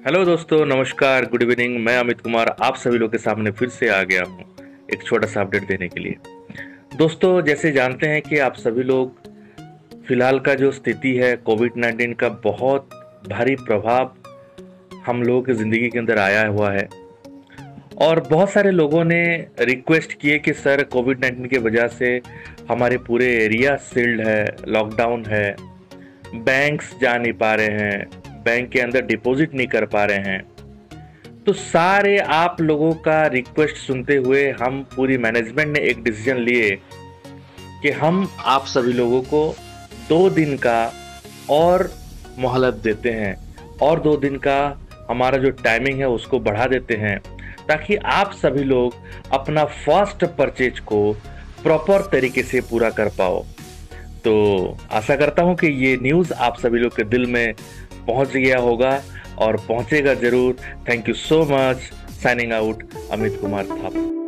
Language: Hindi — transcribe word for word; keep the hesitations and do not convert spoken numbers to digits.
हेलो दोस्तों, नमस्कार, गुड इवनिंग। मैं अमित कुमार आप सभी लोग के सामने फिर से आ गया हूँ एक छोटा सा अपडेट देने के लिए। दोस्तों, जैसे जानते हैं कि आप सभी लोग फिलहाल का जो स्थिति है कोविड नाइन्टीन का बहुत भारी प्रभाव हम लोगों की ज़िंदगी के अंदर आया हुआ है। और बहुत सारे लोगों ने रिक्वेस्ट किए कि सर कोविड नाइन्टीन की वजह से हमारे पूरे एरिया सील्ड है, लॉकडाउन है, बैंक्स जा नहीं पा रहे हैं, बैंक के अंदर डिपॉजिट नहीं कर पा रहे हैं। तो सारे आप लोगों का रिक्वेस्ट सुनते हुए हम पूरी मैनेजमेंट ने एक डिसीजन लिए कि हम आप सभी लोगों को दो दिन का और मोहलत देते हैं और दो दिन का हमारा जो टाइमिंग है उसको बढ़ा देते हैं, ताकि आप सभी लोग अपना फर्स्ट परचेज को प्रॉपर तरीके से पूरा कर पाओ। तो आशा करता हूँ कि ये न्यूज़ आप सभी लोग के दिल में पहुँच गया होगा और पहुँचेगा ज़रूर। Thank you so much. Signing out, Amit Kumar Thapa.